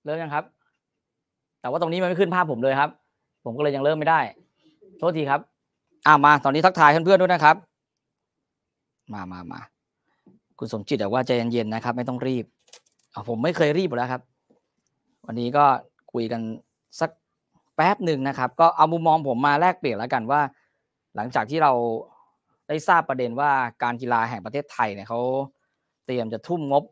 เริ่มยังครับแต่ว่าตรงนี้มันไม่ขึ้นภาพผมเลยครับผมก็เลยยังเริ่มไม่ได้โทษทีครับมาตอนนี้ทักทายเพื่อนๆด้วยนะครับมาคุณสมจิตบอกว่าใจเย็นๆนะครับไม่ต้องรีบผมไม่เคยรีบอยู่แล้วครับวันนี้ก็คุยกันสักแป๊บหนึ่งนะครับก็เอามุมมองผมมาแลกเปลี่ยนแล้วกันว่าหลังจากที่เราได้ทราบประเด็นว่าการกีฬาแห่งประเทศไทยเนี่ยเขาเตรียมจะทุ่มงบ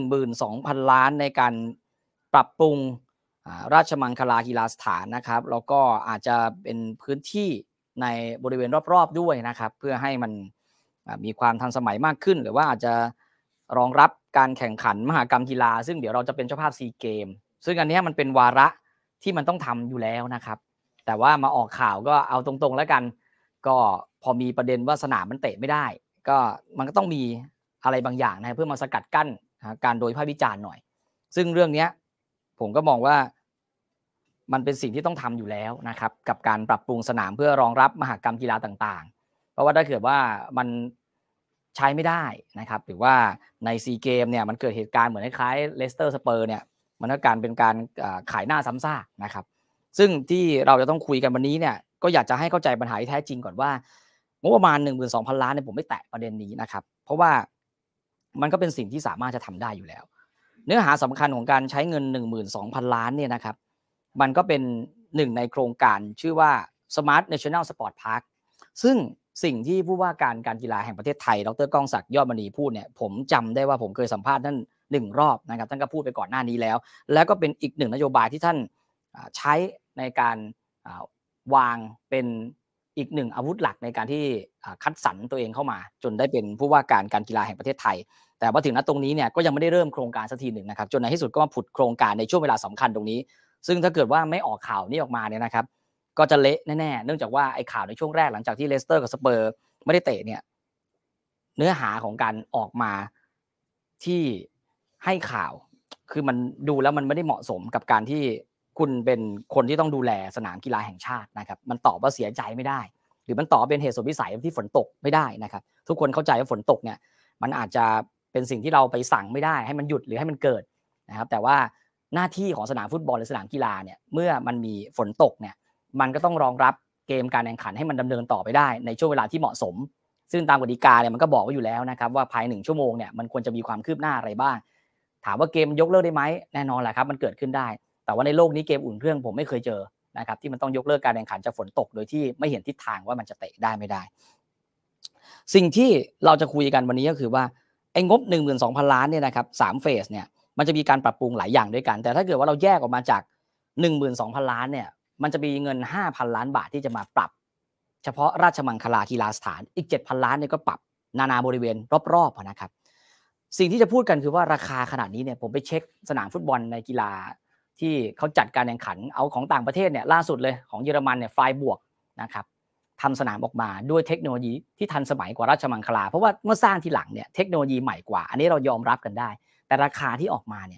12,000 ล้านในการปรับปรุงราชมังคลากีฬาสถานนะครับแล้วก็อาจจะเป็นพื้นที่ในบริเวณรอบๆด้วยนะครับเพื่อให้มันมีความทันสมัยมากขึ้นหรือว่าอาจจะรองรับการแข่งขันมหกรรมกีฬาซึ่งเดี๋ยวเราจะเป็นเจ้าภาพซีเกมซึ่งอันนี้มันเป็นวาระที่มันต้องทำอยู่แล้วนะครับแต่ว่ามาออกข่าวก็เอาตรงๆแล้วกันก็พอมีประเด็นว่าสนามมันเตะไม่ได้ก็มันก็ต้องมีอะไรบางอย่างนะเพื่อมาสกัดกั้นการโดยวิพากษ์วิจารณ์หน่อยซึ่งเรื่องนี้ผมก็มองว่ามันเป็นสิ่งที่ต้องทำอยู่แล้วนะครับกับการปรับปรุงสนามเพื่อรองรับมหกรรมกีฬาต่างๆเพราะว่าถ้าเกิดว่ามันใช้ไม่ได้นะครับหรือว่าในซีเกมเนี่ยมันเกิดเหตุการณ์เหมือนคล้ายเลสเตอร์สเปอร์เนี่ยมันก็การเป็นการขายหน้าซ้ำซากนะครับซึ่งที่เราจะต้องคุยกันวันนี้เนี่ยก็อยากจะให้เข้าใจปัญหาที่แท้จริงก่อนว่างบประมาณ 12,000 ล้านเนี่ยผมไม่แตะประเด็นนี้นะครับเพราะว่ามันก็เป็นสิ่งที่สามารถจะทำได้อยู่แล้วเนื้อหาสำคัญของการใช้เงิน 12,000 ล้านเนี่ยนะครับมันก็เป็นหนึ่งในโครงการชื่อว่า Smart National Sport Park ซึ่งสิ่งที่ผู้ว่าการกีฬาแห่งประเทศไทยดร.ก้องศักดิ์ยอดมณีพูดเนี่ยผมจำได้ว่าผมเคยสัมภาษณ์ท่าน1 รอบนะครับท่านก็พูดไปก่อนหน้านี้แล้วก็เป็นอีกหนึ่งนโยบายที่ท่านใช้ในการวางเป็นอีกหนึ่งอาวุธหลักในการที่คัดสรรตัวเองเข้ามาจนได้เป็นผู้ว่าการกีฬาแห่งประเทศไทยแต่ว่าถึงณตรงนี้เนี่ยก็ยังไม่ได้เริ่มโครงการสักทีหนึ่งนะครับจนในที่สุดก็มาผุดโครงการในช่วงเวลาสำคัญตรงนี้ซึ่งถ้าเกิดว่าไม่ออกข่าวนี้ออกมาเนี่ยนะครับก็จะเละแน่ๆเนื่องจากว่าไอ้ข่าวในช่วงแรกหลังจากที่เลสเตอร์กับสเปอร์ไม่ได้เตะเนี่ยเนื้อหาของการออกมาที่ให้ข่าวคือมันดูแล้วมันไม่ได้เหมาะสมกับการที่คุณเป็นคนที่ต้องดูแลสนามกีฬาแห่งชาตินะครับมันตอบว่าเสียใจไม่ได้หรือมันตอบเป็นเหตุสุดวิสัยที่ฝนตกไม่ได้นะครับทุกคนเข้าใจว่าฝนตกเนี่ยมันอาจจะเป็นสิ่งที่เราไปสั่งไม่ได้ให้มันหยุดหรือให้มันเกิดนะครับแต่ว่าหน้าที่ของสนามฟุตบอลหรือสนามกีฬาเนี่ยเมื่อมันมีฝนตกเนี่ยมันก็ต้องรองรับเกมการแข่งขันให้มันดำเนินต่อไปได้ในช่วงเวลาที่เหมาะสมซึ่งตามกติกาเนี่ยมันก็บอกไว้อยู่แล้วนะครับว่าภาย1 ชั่วโมงเนี่ยมันควรจะมีความคืบหน้าอะไรบ้างถามว่าเกมยกเลิกได้ไหมแน่นอนแหละครับมันเกิดขึ้นได้แต่ว่าในโลกนี้เกมอุ่นเครื่องผมไม่เคยเจอนะครับที่มันต้องยกเลิกการแข่งขันจากฝนตกโดยที่ไม่เห็นทิศทางว่ามันจะเตะได้ไม่ได้สิ่งที่เราจะคุยกันวันนี้ก็คือว่าไอ้งบ 12,000 ล้านเนี่ยนะครับ3เฟสเนี่ยมันจะมีการปรับปรุงหลายอย่างด้วยกันแต่ถ้าเกิดว่าเราแยกออกมาจาก 12,000 ล้านเนี่ยมันจะมีเงิน 5,000 ล้านบาทที่จะมาปรับเฉพาะราชมังคลากีฬาสถานอีก 7,000 ล้านเนี่ยก็ปรับนานาบริเวณรอบๆนะครับสิ่งที่จะพูดกันคือว่าราคาขนาดนี้เนี่ยผมไปเช็คสนามฟุตบอลในกีฬาที่เขาจัดการแข่งขันเอาของต่างประเทศเนี่ยล่าสุดเลยของเยอรมันเนี่ยไฟบวกนะครับทำสนามออกมาด้วยเทคโนโลยีที่ทันสมัยกว่าราชมังคลาเพราะว่าเมื่อสร้างทีหลังเนี่ยเทคโนโลยีใหม่กว่าอันนี้เรายอมรับกันได้แต่ราคาที่ออกมาเนี่ย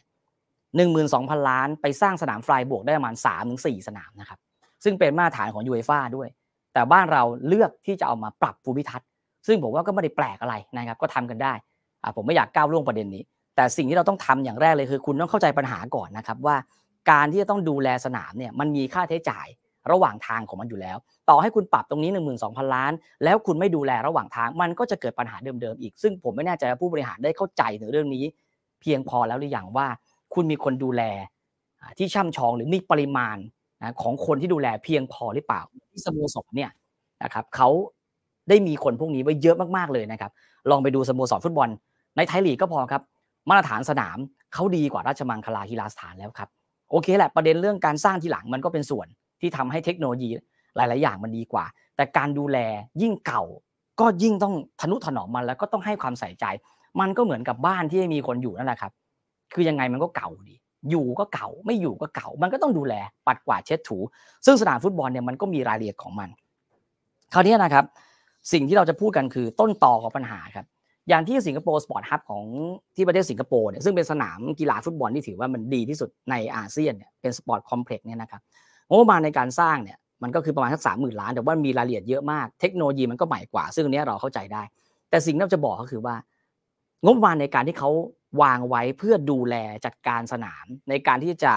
12,000 ล้านไปสร้างสนามไฟบวกได้ประมาณ 3-4 สนามนะครับซึ่งเป็นมาตรฐานของยูเอฟ่าด้วยแต่บ้านเราเลือกที่จะเอามาปรับภูมิทัศน์ซึ่งผมว่าก็ไม่ได้แปลกอะไรนะครับก็ทำกันได้ผมไม่อยากก้าวล่วงประเด็นนี้แต่สิ่งที่เราต้องทำอย่างแรกเลยคือคุณต้องเข้าใจปัญหาก่อนนะครับว่าการที่จะต้องดูแลสนามเนี่ยมันมีค่าใช้จ่ายระหว่างทางของมันอยู่แล้วต่อให้คุณปรับตรงนี้ 12,000 ล้านแล้วคุณไม่ดูแลระหว่างทางมันก็จะเกิดปัญหาเดิมๆอีกซึ่งผมไม่แน่ใจว่าผู้บริหารได้เข้าใจถึงเรื่องนี้เพียงพอแล้วหรือยังว่าคุณมีคนดูแลที่ช่ำชองหรือมีปริมาณของคนที่ดูแลเพียงพอหรือเปล่าที่สโมสรเนี่ยนะครับเขาได้มีคนพวกนี้ไว้เยอะมากๆเลยนะครับลองไปดูสโมสรฟุตบอลในไทยลีกก็พอครับมาตรฐานสนามเขาดีกว่าราชมังคลากีฬาสถานแล้วครับโอเคแหละประเด็นเรื่องการสร้างทีหลังมันก็เป็นส่วนที่ทำให้เทคโนโลยีหลายๆอย่างมันดีกว่าแต่การดูแลยิ่งเก่าก็ยิ่งต้องทนุถนอมมันแล้วก็ต้องให้ความใส่ใจมันก็เหมือนกับบ้านที่ไม่มีคนอยู่นั่นแหละครับคือยังไงมันก็เก่าดีอยู่ก็เก่าไม่อยู่ก็เก่ามันก็ต้องดูแลปัดกวาดเช็ดถูซึ่งสนามฟุตบอลเนี่ยมันก็มีรายละเอียดของมันคราวนี้นะครับสิ่งที่เราจะพูดกันคือต้นตอของปัญหาครับอย่างที่สิงคโปร์สปอร์ตฮับของที่ประเทศสิงคโปร์เนี่ยซึ่งเป็นสนามกีฬาฟุตบอลที่ถือว่ามันดีที่สุดในอาเซียนเนี่ยเป็นสปอร์ตคอมเพล็กซ์เนี่ยนะครับงบประมาณในการสร้างเนี่ยมันก็คือประมาณสัก 30,000 ล้านแต่ว่ามีรายละเอียดเยอะมากเทคโนโลยีมันก็ใหม่กว่าซึ่งอันนี้เราเข้าใจได้แต่สิ่งที่เราจะบอกก็คือว่างบประมาณในการที่เขาวางไว้เพื่อดูแลจัดการสนามในการที่จะ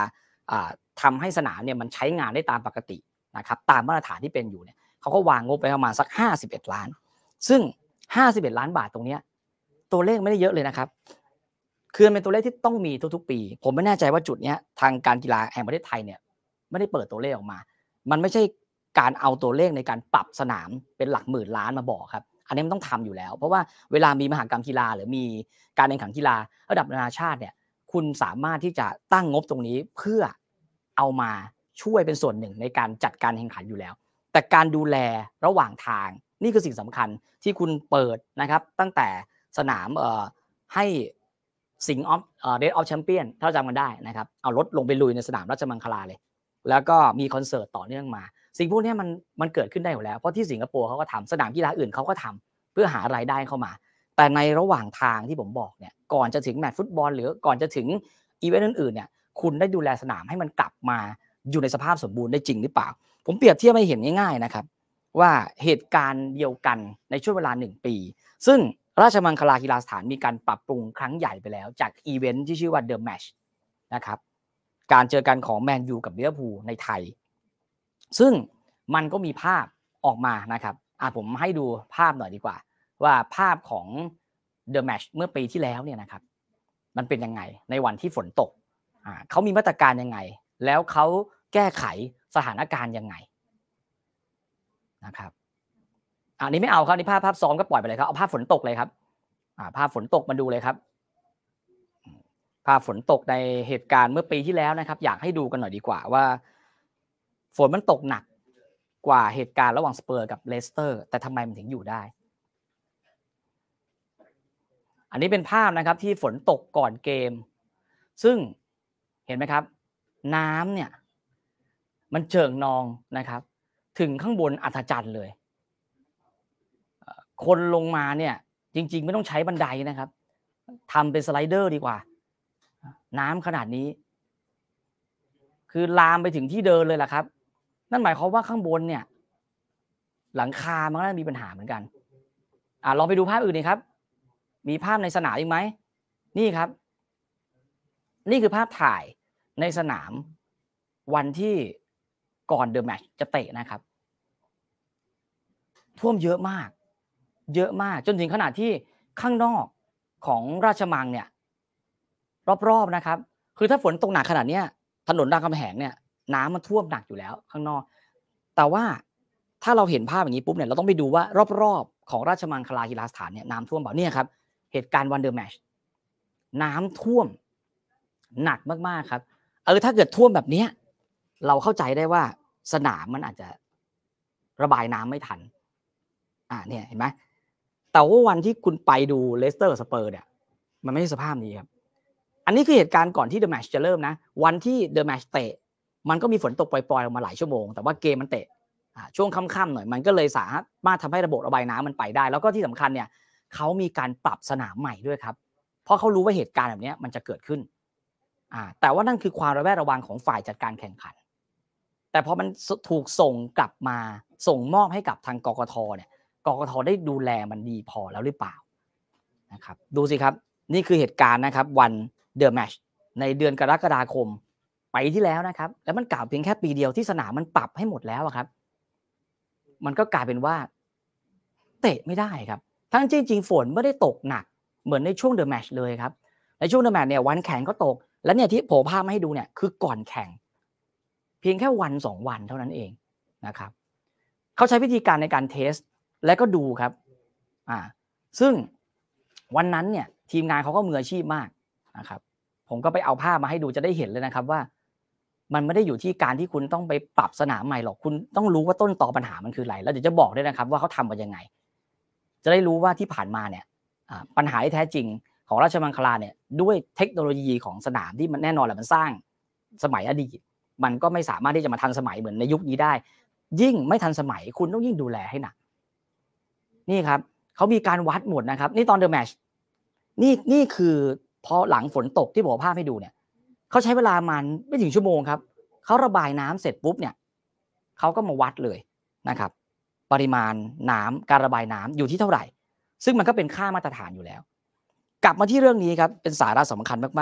ทำให้สนามเนี่ยมันใช้งานได้ตามปกตินะครับตามมาตรฐานที่เป็นอยู่เนี่ยเขาก็วางงบไปประมาณสัก51 ล้านซึ่ง51 ล้านบาทตรงเนี้ยตัวเลขไม่ได้เยอะเลยนะครับคือเป็นตัวเลขที่ต้องมีทุกๆปีผมไม่แน่ใจว่าจุดเนี้ยทางการกีฬาแห่งประเทศไทยเนี่ยไม่ได้เปิดตัวเลขออกมามันไม่ใช่การเอาตัวเลขในการปรับสนามเป็นหลักหมื่นล้านมาบอกครับอันนี้มันต้องทำอยู่แล้วเพราะว่าเวลามีมหกรรมกีฬาหรือมีการแข่งขันกีฬาระดับนานาชาติเนี่ยคุณสามารถที่จะตั้งงบตรงนี้เพื่อเอามาช่วยเป็นส่วนหนึ่งในการจัดการแข่งขันอยู่แล้วแต่การดูแลระหว่างทางนี่คือสิ่งสำคัญที่คุณเปิดนะครับตั้งแต่สนามให้สิงห์เดดออฟแชมเปี้ยนถ้าจำกันได้นะครับเอารถลงไปลุยในสนามราชมังคลาเลยแล้วก็มีคอนเสิร์ตต่อเนื่องมาสิ่งพวกนี้มันเกิดขึ้นได้อยู่แล้วเพราะที่สิงคโปร์เขาก็ทำสนามกีฬาอื่นเขาก็ทำเพื่อหารายได้เข้ามาแต่ในระหว่างทางที่ผมบอกเนี่ยก่อนจะถึงแมตช์ฟุตบอลหรือก่อนจะถึงอีเวนต์อื่นๆเนี่ยคุณได้ดูแลสนามให้มันกลับมาอยู่ในสภาพสมบูรณ์ได้จริงหรือเปล่าผมเปรียบเทียบให้เห็นง่ายๆนะครับว่าเหตุการณ์เดียวกันในช่วงเวลา1 ปีซึ่งราชมังคลากีฬาสถานมีการปรับปรุงครั้งใหญ่ไปแล้วจากอีเวนต์ที่ชื่อว่า The Match นะครับการเจอกันของแมนยูกับลิเวอร์พูลในไทยซึ่งมันก็มีภาพออกมานะครับผมให้ดูภาพหน่อยดีกว่าว่าภาพของ The Match เมื่อปีที่แล้วเนี่ยนะครับมันเป็นยังไงในวันที่ฝนตกเขามีมาตรการยังไงแล้วเขาแก้ไขสถานการณ์ยังไงนะครับอันนี้ไม่เอาครับนี่ภาพซ้อมก็ปล่อยไปเลยครับเอาภาพฝนตกเลยครับภาพฝนตกมาดูเลยครับภาพฝนตกในเหตุการณ์เมื่อปีที่แล้วนะครับอยากให้ดูกันหน่อยดีกว่าว่าฝนมันตกหนักกว่าเหตุการณ์ระหว่างสเปอร์กับเลสเตอร์แต่ทำไมมันถึงอยู่ได้อันนี้เป็นภาพนะครับที่ฝนตกก่อนเกมซึ่งเห็นไหมครับน้ำเนี่ยมันเจิ่งนองนะครับถึงข้างบนอัศจรรย์เลยคนลงมาเนี่ยจริงๆไม่ต้องใช้บันไดนะครับทำเป็นสไลเดอร์ดีกว่าน้ำขนาดนี้คือลามไปถึงที่เดินเลยแหละครับนั่นหมายความว่าข้างบนเนี่ยหลังคามันก็มีปัญหาเหมือนกันลองไปดูภาพอื่นดีครับมีภาพในสนามอีกไหมนี่ครับนี่คือภาพถ่ายในสนามวันที่ก่อนเดอะแมตช์จะเตะนะครับท่วมเยอะมากจนถึงขนาดที่ข้างนอกของราชมังเนี่ยรอบๆนะครับคือถ้าฝนตกหนักขนาดนี้ถนนรามคำแหงเนี่ยน้ำมันท่วมหนักอยู่แล้วข้างนอกแต่ว่าถ้าเราเห็นภาพอย่างนี้ปุ๊บเนี่ยเราต้องไปดูว่ารอบๆของราชมังคลากีฬาสถานเนี่ยน้ำท่วมเปล่าเนี่ยครับเหตุการณ์วันเดอร์แมตช์น้ำท่วมหนักมากๆครับถ้าเกิดท่วมแบบนี้เราเข้าใจได้ว่าสนามมันอาจจะระบายน้ำไม่ทันเนี่ยเห็นไหมแต่ว่าวันที่คุณไปดูเลสเตอร์สเปอร์เนี่ยมันไม่ใช่สภาพนี้ครับอันนี้คือเหตุการณ์ก่อนที่เดอะแมตช์จะเริ่มนะวันที่เดอะแมตช์เตะมันก็มีฝนตกปล่อยๆลงมาหลายชั่วโมงแต่ว่าเกมมันเตะช่วงค่ำๆหน่อยมันก็เลยสามารถทำให้ระบบระบายน้ำมันไปได้แล้วก็ที่สำคัญเนี่ยเขามีการปรับสนามใหม่ด้วยครับเพราะเขารู้ว่าเหตุการณ์แบบนี้มันจะเกิดขึ้นแต่ว่านั่นคือความระแวดระวังของฝ่ายจัดการแข่งขันแต่พอมันถูกส่งกลับมาส่งมอบให้กับทางกกทเนี่ยกกทได้ดูแลมันดีพอแล้วหรือเปล่านะครับดูสิครับนี่คือเหตุการณ์นะครับวันเดอะแมตช์ในเดือนกรกฎาคมปีที่แล้วนะครับแล้วมันกล่าวเพียงแค่ปีเดียวที่สนามมันปรับให้หมดแล้วครับมันก็กลายเป็นว่าเตะไม่ได้ครับทั้งจริงๆฝนไม่ได้ตกหนักเหมือนในช่วงเดอะแมตช์เลยครับในช่วงเดอะแมตช์เนี่ยวันแข่งก็ตกแล้วเนี่ยที่โผล่ภาพมาให้ดูเนี่ยคือก่อนแข่งเพียงแค่1-2 วันเท่านั้นเองนะครับเขาใช้วิธีการในการเทสและก็ดูครับซึ่งวันนั้นเนี่ยทีมงานเขาก็มืออาชีพมากนะครับผมก็ไปเอาภาพมาให้ดูจะได้เห็นเลยนะครับว่ามันไม่ได้อยู่ที่การที่คุณต้องไปปรับสนามใหม่หรอกคุณต้องรู้ว่าต้นตอปัญหามันคืออะไรแล้วเดี๋ยวจะบอกด้วยนะครับว่าเขาทำกันยังไงจะได้รู้ว่าที่ผ่านมาเนี่ยปัญหาที่แท้จริงของราชมังคลาเนี่ยด้วยเทคโนโลยีของสนามที่มันแน่นอนแหละมันสร้างสมัยอดีตมันก็ไม่สามารถที่จะมาทันสมัยเหมือนในยุคนี้ได้ยิ่งไม่ทันสมัยคุณต้องยิ่งดูแลให้หนักนี่ครับเขามีการวัดหมดนะครับนี่ตอนเดอะแมตช์นี่คือพอหลังฝนตกที่ผมเอาภาพให้ดูเนี่ยเขาใช้เวลามันไม่ถึงชั่วโมงครับเขาระบายน้ำเสร็จปุ๊บเนี่ยเขาก็มาวัดเลยนะครับปริมาณน้ำการระบายน้ำอยู่ที่เท่าไหร่ซึ่งมันก็เป็นค่ามาตรฐานอยู่แล้วกลับมาที่เรื่องนี้ครับเป็นสาระสำคัญมาก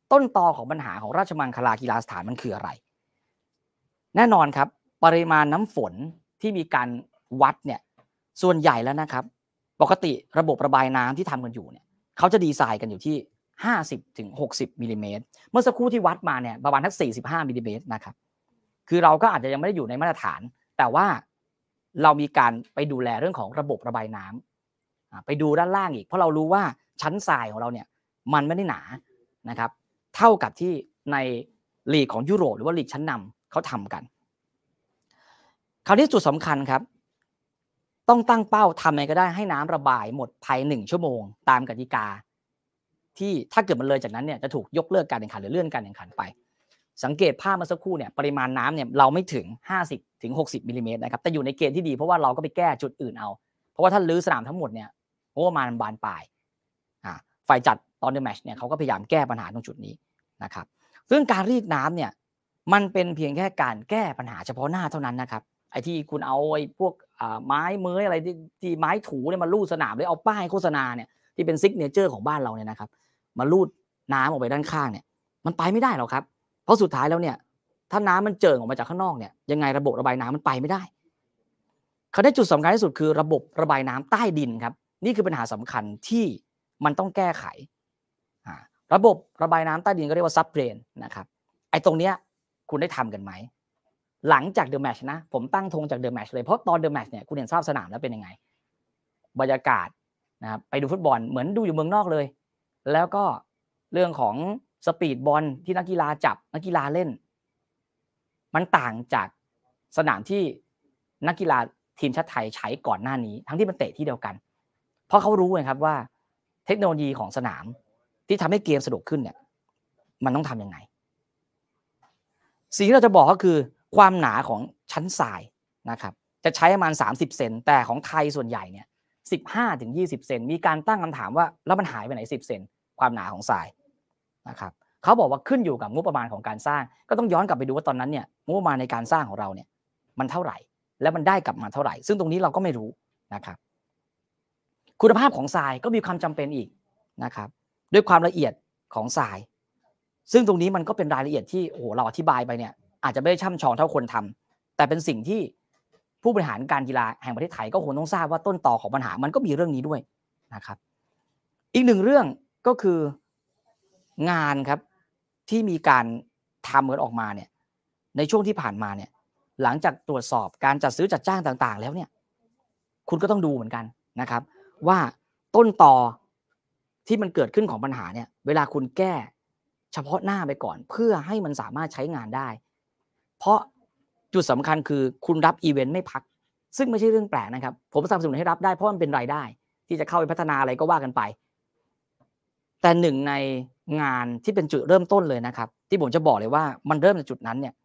ต้นตอของปัญหาของราชมังคลากีฬาสถานมันคืออะไรแน่นอนครับปริมาณน้ำฝนที่มีการวัดเนี่ยส่วนใหญ่แล้วนะครับปกติระบบระบายน้ำที่ทำกันอยู่เนี่ยเขาจะดีไซน์กันอยู่ที่50 ถึง 60 มิลลิเมตรเมื่อสักครู่ที่วัดมาเนี่ยประมาณทัก45 มิลลิเมตรนะครับคือเราก็อาจจะยังไม่ได้อยู่ในมาตรฐานแต่ว่าเรามีการไปดูแลเรื่องของระบบระบายน้ำไปดูด้านล่างอีกเพราะเรารู้ว่าชั้นทรายของเราเนี่ยมันไม่ได้หนานะครับเท่ากับที่ในลีกของยุโรปหรือว่าลีกชั้นนำเขาทำกันคราวนี้จุดสำคัญครับต้องตั้งเป้าทำยังไงก็ได้ให้น้ำระบายหมดภาย1 ชั่วโมงตามกติกาที่ถ้าเกิดมันเลยจากนั้นเนี่ยจะถูกยกเลิกการแข่งขันหรือเลื่อนการแข่งขันไปสังเกตภาพเมื่อสักครู่เนี่ยปริมาณน้ำเนี่ยเราไม่ถึง50 ถึง 60 มิลลิเมตรนะครับแต่อยู่ในเกณฑ์ที่ดีเพราะว่าเราก็ไปแก้จุดอื่นเอาเพราะว่าถ้าลื้อสนามทั้งหมดเนี่ยโอ้มันบานปลายฝ่ายจัดตอนเดอะแมตช์เนี่ยเขาก็พยายามแก้ปัญหาตรงจุดนี้นะครับซึ่งการรีดน้ำเนี่ยมันเป็นเพียงแค่การแก้ปัญหาเฉพาะหน้าเท่านั้นนะครับไอ้ที่คุณเอาไอ้พวกไม้เมื้อยอะไรที่ไม้ถูเนี่ยมาลูดสนามหรือเอาป้ายโฆษณาเนี่ยที่เป็นซิกเนเจอร์ของบ้านเราเนี่ยนะครับมาลูดน้ำออกไปด้านข้างเนี่ยมันไปไม่ได้หรอกครับเพราะสุดท้ายแล้วเนี่ยถ้าน้ำมันเจิ่งออกมาจากข้างนอกเนี่ยยังไงระบบระบายน้ำมันไปไม่ได้เขาได้จุดสำคัญที่สุดคือระบบระบายน้ำใต้ดินครับนี่คือปัญหาสำคัญที่มันต้องแก้ไขระบบระบายน้ำใต้ดินก็เรียกว่าซับเดรนนะครับไอ้ตรงเนี้ยคุณได้ทำกันไหมหลังจากเดอะแมตช์นะผมตั้งธงจากเดอะแมตช์เลยเพราะตอนเดอะแมตช์เนี่ยคุณเห็นสภาพสนามแล้วเป็นยังไงบรรยากาศนะครับไปดูฟุตบอลเหมือนดูอยู่เมืองนอกเลยแล้วก็เรื่องของสปีดบอลที่นักกีฬาจับนักกีฬาเล่นมันต่างจากสนามที่นักกีฬาทีมชาติไทยใช้ก่อนหน้านี้ทั้งที่มันเตะที่เดียวกันเพราะเขารู้ไงครับว่าเทคโนโลยีของสนามที่ทำให้เกมสนุกขึ้นเนี่ยมันต้องทำยังไงสิ่งที่เราจะบอกก็คือความหนาของชั้นทรายนะครับจะใช้ประมาณ30 เซนแต่ของไทยส่วนใหญ่เนี่ย15 ถึง 20 เซนมีการตั้งคำถามว่าแล้วมันหายไปไหน10 เซนความหนาของทรายนะครับเขาบอกว่าขึ้นอยู่กับงบประมาณของการสร้างก็ต้องย้อนกลับไปดูว่าตอนนั้นเนี่ยงบประมาณในการสร้างของเราเนี่ยมันเท่าไหร่แล้วมันได้กลับมาเท่าไหร่ซึ่งตรงนี้เราก็ไม่รู้นะครับคุณภาพของทรายก็มีความจำเป็นอีกนะครับด้วยความละเอียดของทรายซึ่งตรงนี้มันก็เป็นรายละเอียดที่โอ้โหเราอธิบายไปเนี่ยอาจจะไม่ได้ช่ำชองเท่าคนทำแต่เป็นสิ่งที่ผู้บริหารการกีฬาแห่งประเทศไทยก็คงต้องทราบว่าต้นตอของปัญหามันก็มีเรื่องนี้ด้วยนะครับอีกหนึ่งเรื่องก็คืองานครับที่มีการทำกันออกมาเนี่ยในช่วงที่ผ่านมาเนี่ยหลังจากตรวจสอบการจัดซื้อจัดจ้างต่างๆแล้วเนี่ยคุณก็ต้องดูเหมือนกันนะครับว่าต้นตอที่มันเกิดขึ้นของปัญหาเนี่ยเวลาคุณแก้เฉพาะหน้าไปก่อนเพื่อให้มันสามารถใช้งานได้เพราะจุดสำคัญคือคุณรับอีเวนต์ไม่พักซึ่งไม่ใช่เรื่องแปลกนะครับผมสนับสนุนให้รับได้เพราะมันเป็นรายได้ที่จะเข้าไปพัฒนาอะไรก็ว่ากันไปแต่หนึ่งในงานที่เป็นจุดเริ่มต้นเลยนะครับที่ผมจะบอกเลยว่ามันเริ่มจากจุดนั้นเนี่ย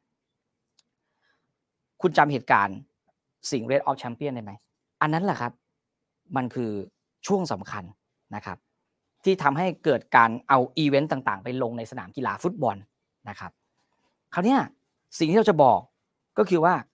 คุณจำเหตุการณ์สิงห์ Red of Champion ได้ไหมอันนั้นแหละครับมันคือช่วงสำคัญนะครับที่ทำให้เกิดการเอาอีเวนต์ต่างๆไปลงในสนามกีฬาฟุตบอลนะครับคราวนี้สิ่งที่เราจะบอกก็คือว่า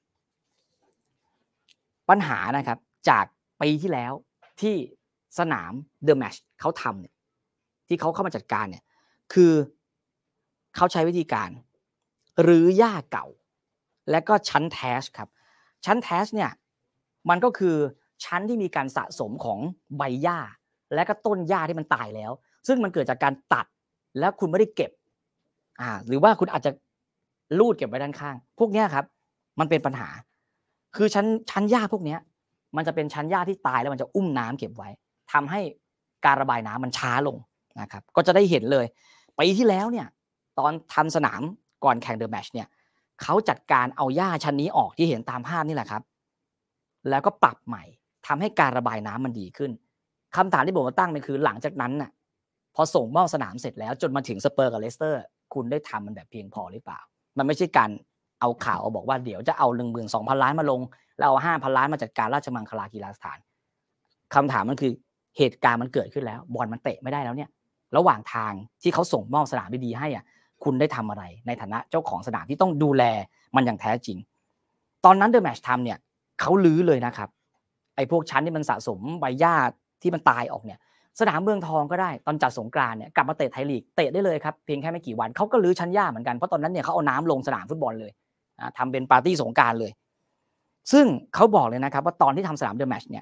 ปัญหานะครับจากปีที่แล้วที่สนามเดอะแมตช์เขาทำเนี่ยที่เขาเข้ามาจัดการเนี่ยคือเขาใช้วิธีการรื้อหญ้าเก่าและก็ชั้นแทชครับชั้นแทชเนี่ยมันก็คือชั้นที่มีการสะสมของใบหญ้าและก็ต้นหญ้าที่มันตายแล้วซึ่งมันเกิดจากการตัดแล้วคุณไม่ได้เก็บหรือว่าคุณอาจจะลูดเก็บไว้ด้านข้างพวกนี้ครับมันเป็นปัญหาคือชั้นหญ้าพวกนี้มันจะเป็นชั้นหญ้าที่ตายแล้วมันจะอุ้มน้ำเก็บไว้ทำให้การระบายน้ำมันช้าลงนะครับก็จะได้เห็นเลยปีที่แล้วเนี่ยตอนทำสนามก่อนแข่งเดอะแมตช์เนี่ยเขาจัดการเอาหญ้าชั้นนี้ออกที่เห็นตามภาพนี่แหละครับแล้วก็ปรับใหม่ทำให้การระบายน้ำมันดีขึ้นคำถามที่ผมมาตั้งเนี่ยคือหลังจากนั้นน่ะพอส่งมอบสนามเสร็จแล้วจนมาถึงสเปอร์กับเลสเตอร์คุณได้ทำมันแบบเพียงพอหรือเปล่ามันไม่ใช่การเอาข่าวบอกว่าเดี๋ยวจะเอา 12,000 ล้านมาลงแล้วเอา 5,000 ล้านมาจัดการราชมังคลากีฬาสถานคำถามมันคือเหตุการณ์มันเกิดขึ้นแล้วบอลมันเตะไม่ได้แล้วเนี่ยระหว่างทางที่เขาส่งมอบสนามดีๆให้คุณได้ทำอะไรในฐานะเจ้าของสนามที่ต้องดูแลมันอย่างแท้จริงตอนนั้นเดอะแมตช์ทำเนี่ยเขาลื้อเลยนะครับไอ้พวกชั้นที่มันสะสมใบหญ้าที่มันตายออกเนี่ยสนามเมืองทองก็ได้ตอนจัดสงกรานต์เนี่ยกลับมาเตะไทยลีกเตะได้เลยครับเพียงแค่ไม่กี่วันเขาก็รื้อชั้นหญ้าเหมือนกันเพราะตอนนั้นเนี่ยเขาเอาน้ำลงสนามฟุตบอลเลยทำเป็นปาร์ตี้สงกรานต์เลยซึ่งเขาบอกเลยนะครับว่าตอนที่ทำสนามเดอะแมตช์เนี่ย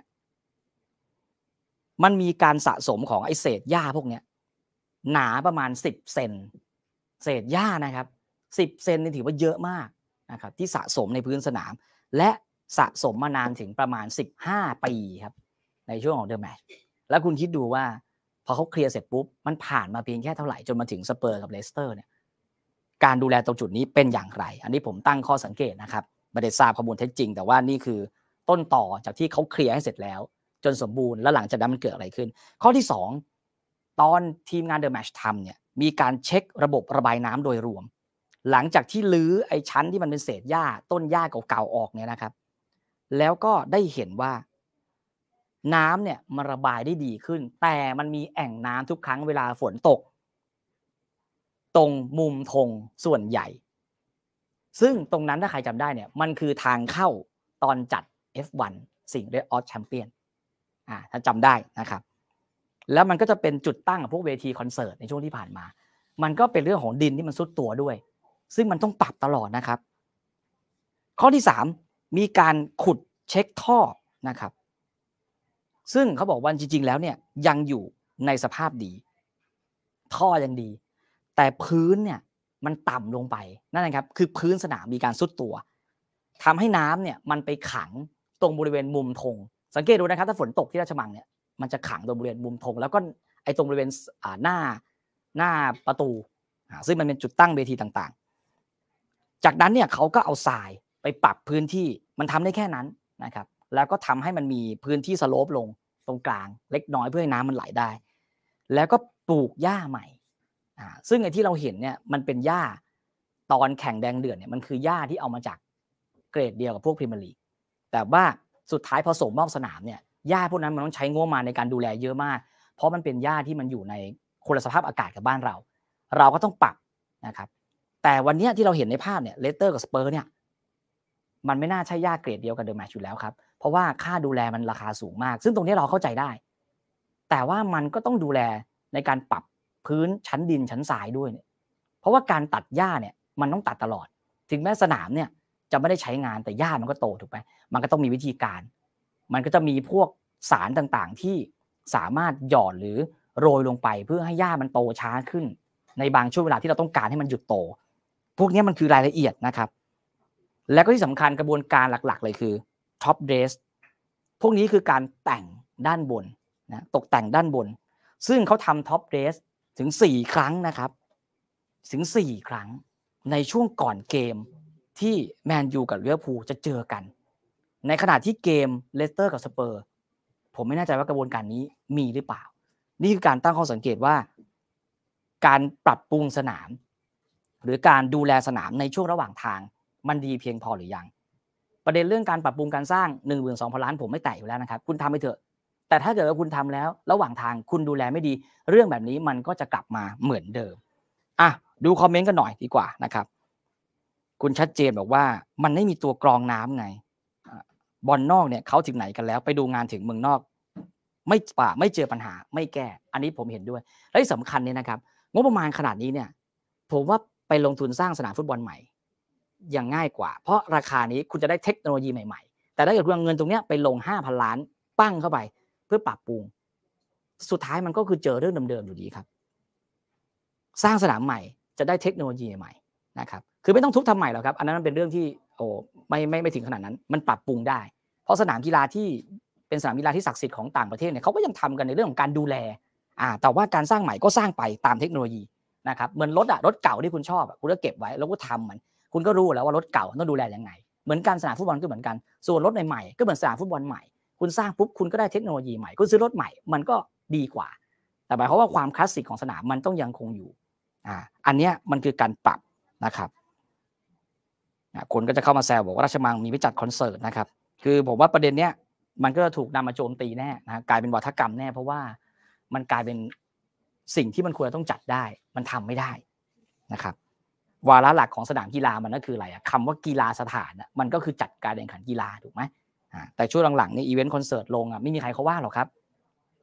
มันมีการสะสมของไอ้เศษหญ้าพวกเนี้ยหนาประมาณ10 เซนเศษหญ้านะครับ10 เซนนี่ถือว่าเยอะมากนะครับที่สะสมในพื้นสนามและสะสมมานานถึงประมาณ15 ปีครับในช่วงของเดอะแมตช์แล้วคุณคิดดูว่าพอเขาเคลียร์เสร็จปุ๊บมันผ่านมาเพียงแค่เท่าไหร่จนมาถึงสเปอร์กับเลสเตอร์เนี่ยการดูแลตรงจุดนี้เป็นอย่างไรอันนี้ผมตั้งข้อสังเกตนะครับไม่ได้ทราบข้อมูลเท็จจริงแต่ว่านี่คือต้นต่อจากที่เขาเคลียร์ให้เสร็จแล้วจนสมบูรณ์แล้วหลังจากนั้นมันเกิดอะไรขึ้นข้อที่2ตอนทีมงานเดอะแมตช์ทำเนี่ยมีการเช็คระบบระบายน้ำโดยรวมหลังจากที่ลื้อไอ้ชั้นที่มันเป็นเศษหญ้าต้นหญ้าเก่าๆออกเนี่ยนะครับแล้วก็ได้เห็นว่าน้ำเนี่ยมันระบายได้ดีขึ้นแต่มันมีแอ่งน้ำทุกครั้งเวลาฝนตกตรงมุมธงส่วนใหญ่ซึ่งตรงนั้นถ้าใครจำได้เนี่ยมันคือทางเข้าตอนจัด F1 สิ่งเรดออสแชมเปี้ยนถ้าจำได้นะครับแล้วมันก็จะเป็นจุดตั้งของพวกเวทีคอนเสิร์ตในช่วงที่ผ่านมามันก็เป็นเรื่องของดินที่มันซุดตัวด้วยซึ่งมันต้องปรับตลอดนะครับข้อที่3มีการขุดเช็คท่อนะครับซึ่งเขาบอกว่าจริงๆแล้วเนี่ยยังอยู่ในสภาพดีท่อยังดีแต่พื้นเนี่ยมันต่ำลงไปนั่นเองครับคือพื้นสนามมีการซุดตัวทำให้น้ำเนี่ยมันไปขังตรงบริเวณมุมธงสังเกตดูนะครับถ้าฝนตกที่ราชมังเนี่ยมันจะขังตรงบริเวณมุมธงแล้วก็ไอ้ตรงบริเวณหน้าประตูซึ่งมันเป็นจุดตั้งเวทีต่างๆจากนั้นเนี่ยเขาก็เอาทรายไปปรับพื้นที่มันทำได้แค่นั้นนะครับแล้วก็ทำให้มันมีพื้นที่สโลปลงตรงกลางเล็กน้อยเพื่อให้น้ำมันไหลได้แล้วก็ปลูกหญ้าใหม่ซึ่งไอ้ที่เราเห็นเนี่ยมันเป็นหญ้าตอนแข่งแดงเดือดเนี่ยมันคือหญ้าที่เอามาจากเกรดเดียวกับพวกพรีเมียร์ลีกแต่ว่าสุดท้ายพอส่งมอบสนามเนี่ยหญ้าพวกนั้นมันต้องใช้งบประมาณในการดูแลเยอะมากเพราะมันเป็นหญ้าที่มันอยู่ในคนละสภาพอากาศกับบ้านเราก็ต้องปรับนะครับแต่วันนี้ที่เราเห็นในภาพเนี่ยเลสเตอร์กับสเปอร์เนี่ยมันไม่น่าใช่หญ้าเกรดเดียวกับเดอะแมตช์อยู่แล้วครับเพราะว่าค่าดูแลมันราคาสูงมากซึ่งตรงนี้เราเข้าใจได้แต่ว่ามันก็ต้องดูแลในการปรับพื้นชั้นดินชั้นทรายด้วยเนี่ยเพราะว่าการตัดหญ้าเนี่ยมันต้องตัดตลอดถึงแม้สนามเนี่ยจะไม่ได้ใช้งานแต่หญ้ามันก็โตถูกไหมมันก็ต้องมีวิธีการมันก็จะมีพวกสารต่างๆที่สามารถหยอดหรือโรยลงไปเพื่อให้หญ้ามันโตช้าขึ้นในบางช่วงเวลาที่เราต้องการให้มันหยุดโตพวกนี้มันคือรายละเอียดนะครับแล้วก็ที่สำคัญกระบวนการหลักๆเลยคือท็อปเดรสพวกนี้คือการแต่งด้านบนนะตกแต่งด้านบนซึ่งเขาทำท็อปเดรสถึง4 ครั้งนะครับถึง4 ครั้งในช่วงก่อนเกมที่แมนยูกับลิเวอร์พูลจะเจอกันในขณะที่เกมเลสเตอร์กับสเปอร์ผมไม่แน่ใจว่ากระบวนการนี้มีหรือเปล่านี่คือการตั้งข้อสังเกตว่าการปรับปรุงสนามหรือการดูแลสนามในช่วงระหว่างทางมันดีเพียงพอหรือยังประเด็นเรื่องการปรับปรุงการสร้าง 12,000 ล้านผมไม่แตะอยู่แล้วนะครับคุณทำไปเถอะแต่ถ้าเกิดว่าคุณทำแล้วระหว่างทางคุณดูแลไม่ดีเรื่องแบบนี้มันก็จะกลับมาเหมือนเดิมดูคอมเมนต์กันหน่อยดีกว่านะครับคุณชัดเจนบอกว่ามันไม่มีตัวกรองน้ำไงบอลนอกเนี่ยเขาถึงไหนกันแล้วไปดูงานถึงเมืองนอกไม่เจอปัญหาไม่แก้อันนี้ผมเห็นด้วยและที่สำคัญเนี่ยนะครับงบประมาณขนาดนี้เนี่ยผมว่าไปลงทุนสร้างสนามฟุตบอลใหม่ยังง่ายกว่าเพราะราคานี้คุณจะได้เทคโนโลยีใหม่ๆแต่ถ้าเกิดคุณเอาเงินตรงนี้ไปลง 5,000 ล้านปั้งเข้าไปเพื่อปรับปรุงสุดท้ายมันก็คือเจอเรื่องเดิมๆอยู่ดีครับสร้างสนามใหม่จะได้เทคโนโลยีใหม่นะครับคือไม่ต้องทุบทำใหม่หรอกครับอันนั้นมันเป็นเรื่องที่ไม่ถึงขนาดนั้นมันปรับปรุงได้เพราะสนามกีฬาที่เป็นสนามกีฬาที่ศักดิ์สิทธิ์ของต่างประเทศเนี่ยเขาก็ยังทำกันในเรื่องของการดูแลแต่ว่าการสร้างใหม่ก็สร้างไปตามเทคโนโลยีนะครับเหมือนรถเก่าที่คุณชอบคุณก็เก็บไว้แล้วก็ทำมันคุณก็รู้แล้วว่ารถเก่าต้องดูแลยังไงเหมือนกันสนามฟุตบอลก็เหมือนกันส่วนรถใหม่ๆก็เหมือนสนามฟุตบอลใหม่คุณสร้างปุ๊บคุณก็ได้เทคโนโลยีใหม่คุณซื้อรถใหม่มันก็ดีกว่าแต่หมายความว่าความคลาสสิกของสนามมันต้องยังคงอยู่อันเนี้ยมันคือการปรับนะครับคนก็จะเข้ามาแซวบอกว่าราชมังมีไปจัดคอนเสิร์ตนะครับคือผมว่าประเด็นเนี้ยมันก็ถูกนำมาโจมตีแน่นะกลายเป็นวาทกรรมแน่เพราะว่ามันกลายเป็นสิ่งที่มันควรจะต้องจัดได้มันทำไม่ได้นะครับวาระหลักของสนามกีฬามันก็คืออะไรคำว่ากีฬาสถานมันก็คือจัดการแข่งขันกีฬาถูกไหมแต่ช่วงหลังๆนี่อีเวนต์คอนเสิร์ตลงไม่มีใครเขาว่าหรอกครับ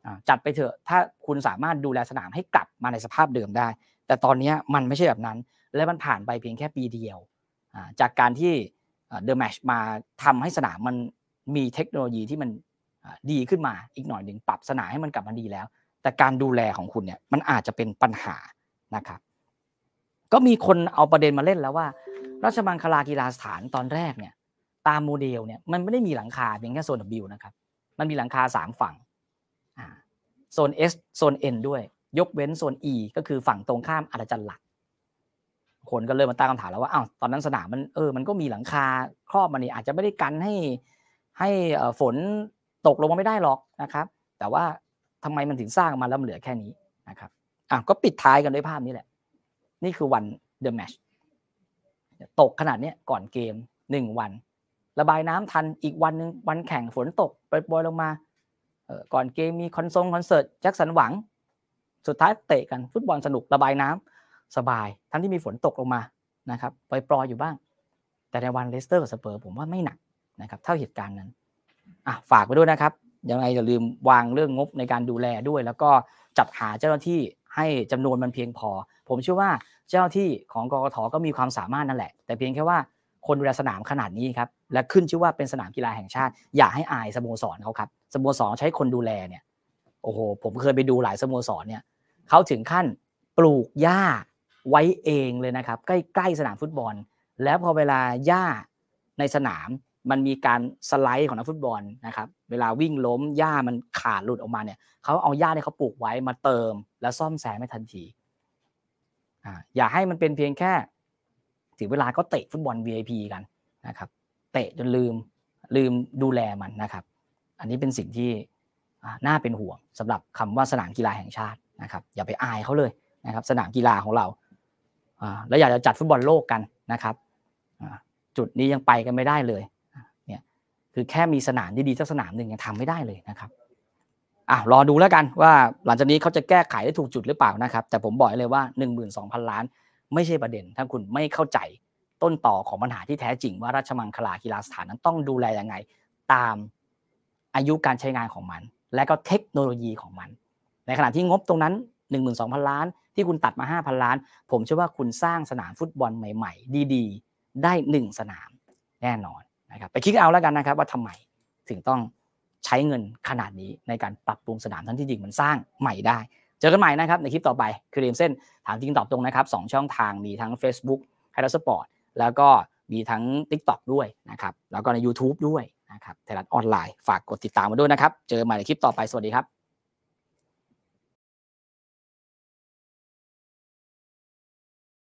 จัดไปเถอะถ้าคุณสามารถดูแลสนามให้กลับมาในสภาพเดิมได้แต่ตอนนี้มันไม่ใช่แบบนั้นและมันผ่านไปเพียงแค่ปีเดียวจากการที่เดอะแมชมาทำให้สนามมันมีเทคโนโลยีที่มันดีขึ้นมาอีกหน่อยหนึ่งปรับสนามให้มันกลับมาดีแล้วแต่การดูแลของคุณเนี่ยมันอาจจะเป็นปัญหานะครับก็มีคนเอาประเด็นมาเล่นแล้วว่าราชมังคลากีฬาสถานตอนแรกเนี่ยตามโมเดลเนี่ยมันไม่ได้มีหลังคาเพียงแค่โซน W นะครับมันมีหลังคา3ฝั่งโซน S โซน N ด้วยยกเว้นโซน E ก็คือฝั่งตรงข้ามอาณาจักรหลักคนก็เริ่มมาตั้งคำถามแล้วว่าอ้าวตอนนั้นสนามมันก็มีหลังคาครอบมันนี่อาจจะไม่ได้กันให้ฝนตกลงมาไม่ได้หรอกนะครับแต่ว่าทำไมมันถึงสร้างมาแล้วมันเหลือแค่นี้นะครับก็ปิดท้ายกันด้วยภาพนี้แหละนี่คือวันเดอะแมชตกขนาดนี้ก่อนเกม1วันระบายน้ำทันอีกวันนึงวันแข่งฝนตกโปรยๆลงมาก่อนเกมมีคอนเสิร์ตแจ็คสันหวังสุดท้ายเตะกันฟุตบอลสนุกระบายน้ำสบายทั้งที่มีฝนตกลงมานะครับปล่อยๆอยู่บ้างแต่ในวันเลสเตอร์กับสเปอร์ผมว่าไม่หนักนะครับเท่าเหตุการณ์นั้นฝากไปด้วยนะครับยังไงอย่าลืมวางเรื่องงบในการดูแลด้วยแล้วก็จัดหาเจ้าหน้าที่ให้จำนวนมันเพียงพอผมเชื่อว่าเจ้าหน้าที่ของกกท.ก็มีความสามารถนั่นแหละแต่เพียงแค่ว่าคนดูแลสนามขนาดนี้ครับและขึ้นชื่อว่าเป็นสนามกีฬาแห่งชาติอย่าให้อายสโมสรเขาครับสโมสรใช้คนดูแลเนี่ยโอ้โหผมเคยไปดูหลายสโมสรเนี่ยเขาถึงขั้นปลูกหญ้าไว้เองเลยนะครับใกล้ๆสนามฟุตบอลแล้วพอเวลาหญ้าในสนามมันมีการสไลด์ของนักฟุตบอลนะครับเวลาวิ่งล้มหญ้ามันขาดหลุดออกมาเนี่ยเขาเอาหญ้าที่เขาปลูกไว้มาเติมและซ่อมแซมให้ทันทีอย่าให้มันเป็นเพียงแค่ถึงเวลาก็เตะฟุตบอล VIP กันนะครับเตะจนลืมดูแลมันนะครับอันนี้เป็นสิ่งที่น่าเป็นห่วงสำหรับคำว่าสนามกีฬาแห่งชาตินะครับอย่าไปอายเขาเลยนะครับสนามกีฬาของเราแล้วอยากจะจัดฟุตบอลโลกกันนะครับจุดนี้ยังไปกันไม่ได้เลยเนี่ยคือแค่มีสนามดีๆสักสนามหนึ่งยังทำไม่ได้เลยนะครับรอดูแล้วกันว่าหลังจากนี้เขาจะแก้ไขได้ถูกจุดหรือเปล่านะครับแต่ผมบอกเลยว่า 12,000 ล้านไม่ใช่ประเด็นถ้าคุณไม่เข้าใจต้นต่อของปัญหาที่แท้จริงว่าราชมังคลากีฬาสถานนั้นต้องดูแลยังไงตามอายุการใช้งานของมันและก็เทคโนโลยีของมันในขณะที่งบตรงนั้น 12,000 ล้านที่คุณตัดมา 5,000 ล้านผมเชื่อว่าคุณสร้างสนามฟุตบอลใหม่ๆดีๆได้1สนามแน่นอนนะครับไปคิดเอาแล้วกันนะครับว่าทำไมถึงต้องใช้เงินขนาดนี้ในการปรับปรุงสนามทั้งที่จริงมันสร้างใหม่ได้เจอกันใหม่นะครับในคลิปต่อไปคือเรียนเส้นถามจริงตอบตรงนะครับ2ช่องทางมีทั้ง Facebook ไทยรัฐสปอร์ตแล้วก็มีทั้ง TikTok ด้วยนะครับแล้วก็ใน YouTube ด้วยนะครับไทยรัฐออนไลน์ฝากกดติดตามมาด้วยนะครับเจอกันใหม่ในคลิปต่อไปสวัสดีครับ